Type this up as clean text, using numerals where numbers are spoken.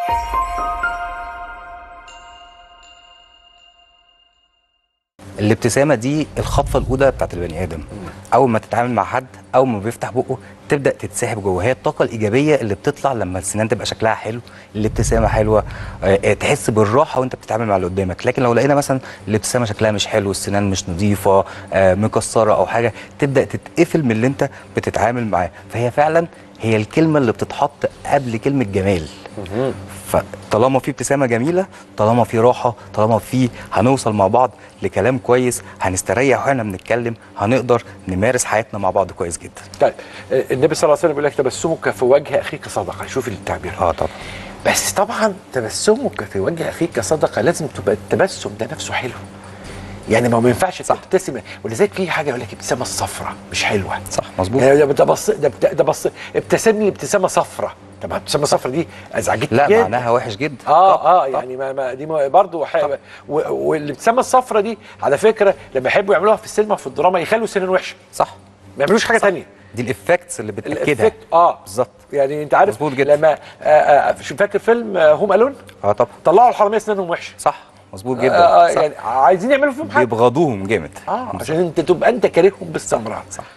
الابتسامه دي الخطفه الاولى بتاعت البني ادم. اول ما تتعامل مع حد، اول ما بيفتح بقه تبدا تتسحب جوه، هي الطاقه الايجابيه اللي بتطلع لما السنان تبقى شكلها حلو، الابتسامه حلوه، تحس بالراحه وانت بتتعامل مع اللي قدامك. لكن لو لقينا مثلا الابتسامه شكلها مش حلو، السنان مش نظيفه، مكسره او حاجه، تبدا تتقفل من اللي انت بتتعامل معاه. فهي فعلا هي الكلمه اللي بتتحط قبل كلمه جمال. فطالما في ابتسامه جميله، طالما في راحه، طالما في هنوصل مع بعض لكلام كويس، هنستريح واحنا بنتكلم، هنقدر نمارس حياتنا مع بعض كويس جدا. طيب النبي صلى الله عليه وسلم بيقول لك تبسمك في وجه اخيك صدقه، شوف التعبير. طبعا. بس طبعا تبسمك في وجه اخيك صدقه لازم تبقى التبسم ده نفسه حلو. يعني ما ينفعش تبتسم، ولذلك في حاجه يقول لك الابتسامه الصفراء مش حلوه. صح مظبوط. يعني ده بص ابتسم لي ابتسامه صفراء، طب الابتسامه الصفراء دي ازعجتني لا جدا. معناها وحش جدا. يعني ما دي برضه والابتسامه الصفراء دي على فكره لما يحبوا يعملوها في السينما في الدراما يخلوا السنان وحشه. صح. ما يعملوش حاجه ثانيه. دي الافكتس اللي بتاكدها. بالظبط. يعني انت عارف مظبوط جدا. لما فاكر فيلم هوم الون؟ طبعا. طلعوا الحراميه اسنانهم وحشه. صح مظبوط جدا. يعني عايزين يعملوا فيهم حاجه، بيبغضوهم جامد. عشان انت تبقى انت كارههم باستمرار. صح.